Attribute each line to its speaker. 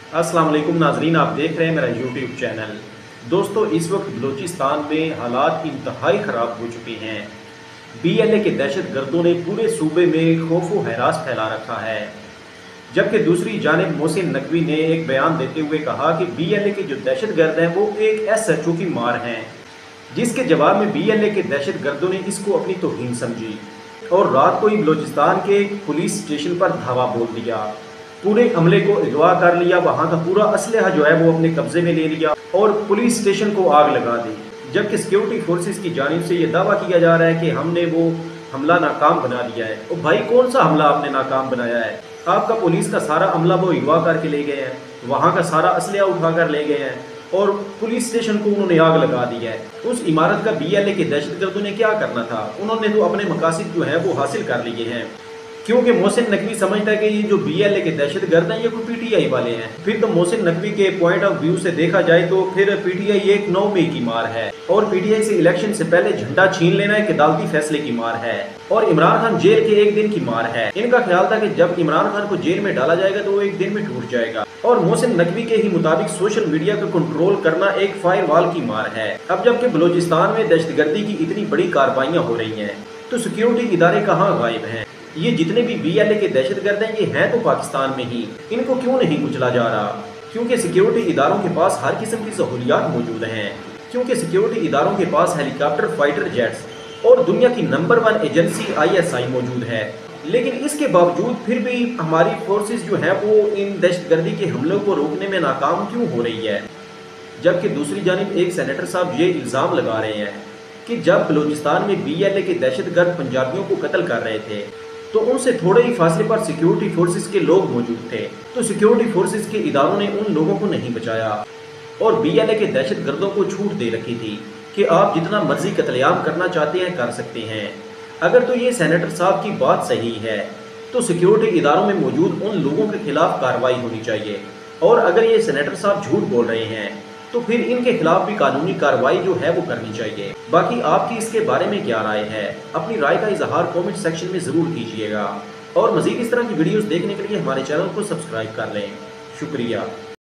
Speaker 1: अस्सलाम वालेकुम नाजरीन, आप देख रहे हैं मेरा यूट्यूब चैनल। दोस्तों, इस वक्त बलूचिस्तान में हालात इंतहाई ख़राब हो चुके हैं। BLA के दहशत गर्दों ने पूरे सूबे में खौफ व हरास फैला रखा है, जबकि दूसरी जानिब मोहसिन नकवी ने एक बयान देते हुए कहा कि BLA के जो दहशत गर्द हैं वो एक SHO की मार हैं, जिसके जवाब में BLA के दहशत गर्दों ने इसको अपनी तौहीन समझी और रात को ही बलूचिस्तान के पुलिस स्टेशन पर धावा बोल दिया। पूरे अमले को अगवा कर लिया, वहाँ का पूरा असलहा जो है वो अपने कब्जे में ले लिया और पुलिस स्टेशन को आग लगा दी। जबकि सिक्योरिटी फोर्सेस की जानिब से ये दावा किया जा रहा है कि हमने वो हमला नाकाम बना दिया है। और भाई, कौन सा हमला आपने नाकाम बनाया है? आपका पुलिस का सारा अमला वो अगवा करके ले गए हैं, वहाँ का सारा असलहा उठा कर ले गए हैं और पुलिस स्टेशन को उन्होंने आग लगा दी है। उस इमारत का BLA के दहशतगर्दों ने क्या करना था? उन्होंने तो अपने मकासद जो है वो हासिल कर लिए हैं, क्योंकि मोहसिन नकवी समझता है कि ये जो BLA के दहशतगर्द हैं ये कोई PTI वाले हैं। फिर तो मोहसिन नकवी के पॉइंट ऑफ व्यू से देखा जाए तो फिर PTI एक 9 मई की मार है और PTI से इलेक्शन से पहले झंडा छीन लेना एक अदालती फैसले की मार है और इमरान खान जेल के एक दिन की मार है। इनका ख्याल था कि जब इमरान खान को जेल में डाला जाएगा तो वो एक दिन में टूट जाएगा और मोहसिन नकवी के ही मुताबिक सोशल मीडिया को कंट्रोल करना एक फायरवॉल की मार है। अब जबकि बलूचिस्तान में दहशतगर्दी की इतनी बड़ी कार्रवाइयाँ हो रही हैं तो सिक्योरिटी इदारे कहाँ गायब हैं? ये जितने भी BLA के दहशतगर्द हैं ये हैं तो पाकिस्तान में ही, इनको क्यों नहीं कुचला जा रहा? क्योंकि सिक्योरिटी इदारों के पास हर किस्म की सहूलियात मौजूद हैं, क्योंकि सिक्योरिटी इदारों के पास हेलीकॉप्टर, फाइटर जेट्स और दुनिया की नंबर 1 एजेंसी ISI मौजूद है। लेकिन इसके बावजूद फिर भी हमारी फोर्सेस जो हैं वो इन दहशतगर्दी के हमलों को रोकने में नाकाम क्यों हो रही है? जबकि दूसरी जानिब एक सेनेटर साहब ये इल्ज़ाम लगा रहे हैं कि जब बलूचिस्तान में BLA के दहशतगर्द पंजाबियों को कत्ल कर रहे थे तो उनसे थोड़े ही फासले पर सिक्योरिटी फोर्सेस के लोग मौजूद थे, तो सिक्योरिटी फोर्सेस के इदारों ने उन लोगों को नहीं बचाया और BLA के दहशतगर्दों को छूट दे रखी थी कि आप जितना मर्जी कत्लेआम करना चाहते हैं कर सकते हैं। अगर तो ये सेनेटर साहब की बात सही है तो सिक्योरिटी इदारों में मौजूद उन लोगों के खिलाफ कार्रवाई होनी चाहिए और अगर ये सेनेटर साहब झूठ बोल रहे हैं तो फिर इनके खिलाफ भी कानूनी कार्रवाई जो है वो करनी चाहिए। बाकी आपकी इसके बारे में क्या राय है? अपनी राय का इजहार कमेंट सेक्शन में ज़रूर कीजिएगा और मज़ीद इस तरह की वीडियोस देखने के लिए हमारे चैनल को सब्सक्राइब कर लें। शुक्रिया।